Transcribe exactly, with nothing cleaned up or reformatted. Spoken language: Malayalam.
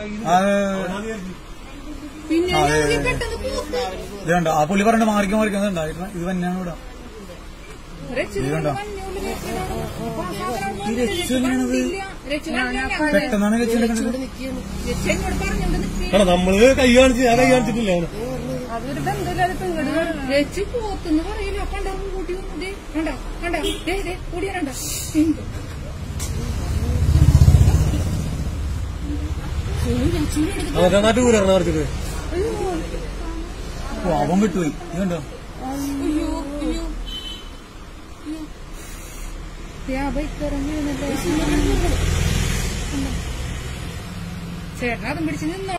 ഇതുണ്ട് ആ പുള്ളി പറഞ്ഞ മാറിക്കാൻ മാറിക്കുന്നുണ്ടാ ഇത് തന്നെയാണ് ഇവിടെ ഇതുണ്ടോ ഈ രച്ചു എങ്ങനെയാണത് പെട്ടെന്നാണ് രച്ചു നമ്മള് കൈ കാണിച്ച് ഞാൻ കൈ കാണിച്ചിട്ടില്ല അതൊരു ബന്ധമില്ലാതെ പെങ്ങട് രച്ചു പോത്തെന്ന് പറയില്ല കണ്ടോ കൂട്ടി കണ്ടോ കണ്ടോ കൂടിയാ കണ്ടോ നാട്ടുകൂരാണ് അവൻ വിട്ടുപോയി ഇതുണ്ടോ ചേട്ടനതും പിടിച്ച് നിന്നോ